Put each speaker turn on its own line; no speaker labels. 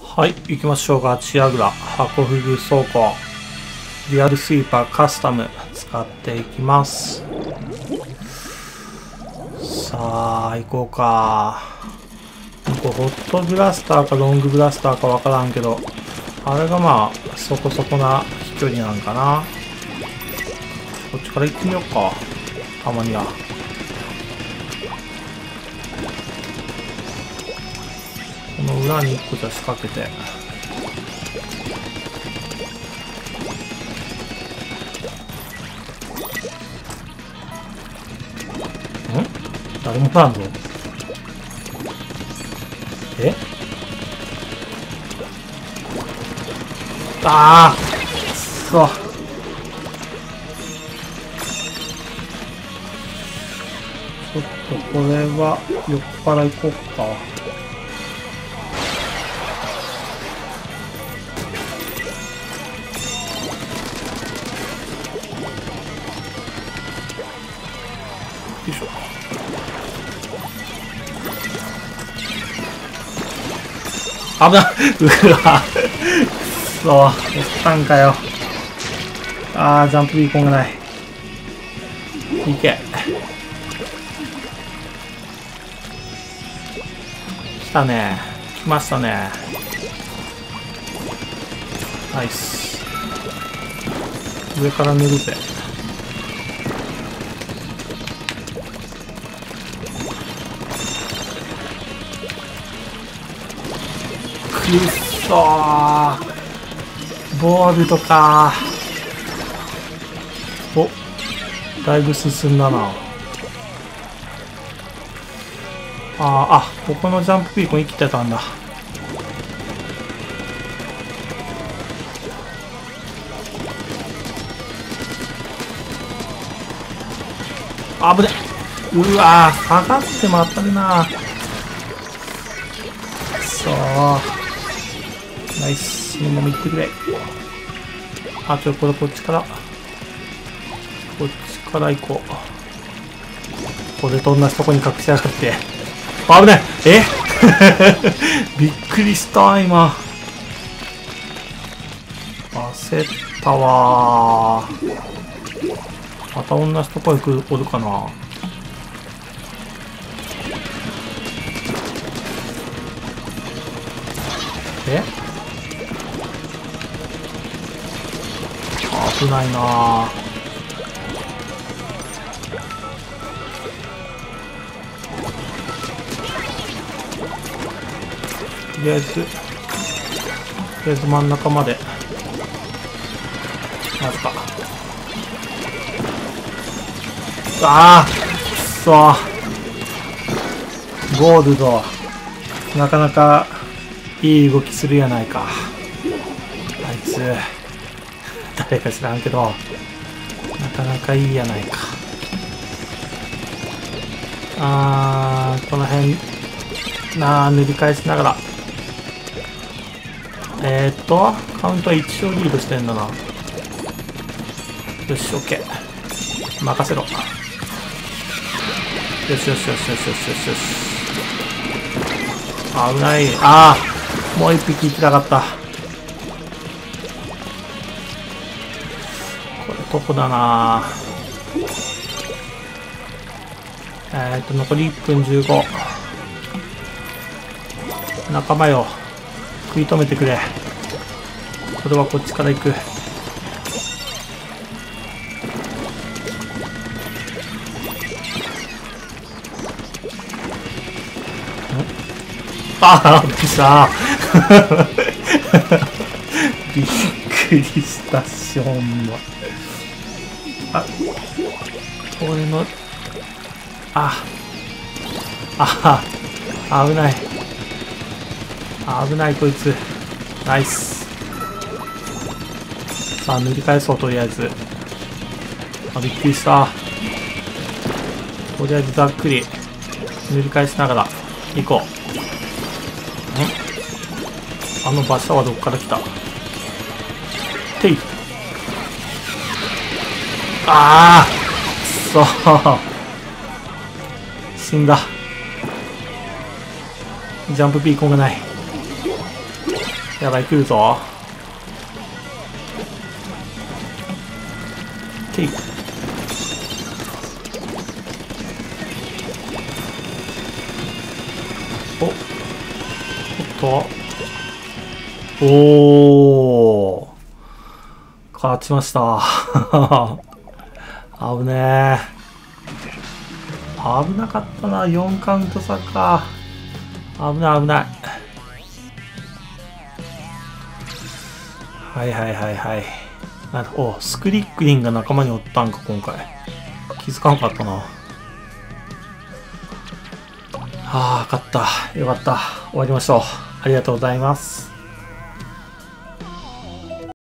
はい、行きましょう。ガチヤグラ、箱フグ倉庫、リアルスイーパーカスタム使っていきます。さあ、行こうか。ホットブラスターかロングブラスターかわからんけど、あれがまあ、そこそこな飛距離なんかな。こっちから行ってみようか。たまには。この裏に1個じゃ仕掛けて。誰もおらんぞ。えああくそ。ちょっとこれは酔っ払い行こうか。よいしょ。危ない。うわくそ、おったんかよ。あー、ジャンプビーコンがない。いけ。来たね。来ましたね。ナイス。上から塗るぜ。くっそー。ボールとかー。お、だいぶ進んだな。あ、ここのジャンプビーコン生きてたんだ。危ね。うわー、下がっても当たるな。くそー。ナイス。みんなも行ってくれ。あ、これこっちから行こう。これと同じとこに隠しやがって。危ない。びっくりした今。焦ったわー。また同じとこおるかな。危ないなぁ。とりあえず真ん中まで。まずか。ああくそー。ゴールド。なかなかいい動きするやないか。あいつ。誰か知らんけど、なかなかいいやないか。この辺、塗り返しながら。カウントは1勝リードしてんだな。よし、オッケー。任せろ。よしよしよしよしよしよしよし。危ない。もう一匹行きたかった。ここだな。残り1分15。仲間よ、食い止めてくれ。これはこっちから行く。びっくりしたびっくりしたしょんま。俺の危ない危ないこいつ。ナイス。さあ塗り返そう。とりあえずびっくりした。とりあえずざっくり塗り返しながら行こう。あの馬車はどっから来た。てい。くそー。死んだ。ジャンプビーコンがない。 やばい、来るぞ。てい。おっと。おー。勝ちました。危ねえ。危なかったな。4カウント差か。危ない危ない。はいはいはいはい。お、スクリックリンが仲間におったんか、今回。気づかんかったな。ああ、勝った。よかった。終わりましょう。ありがとうございます。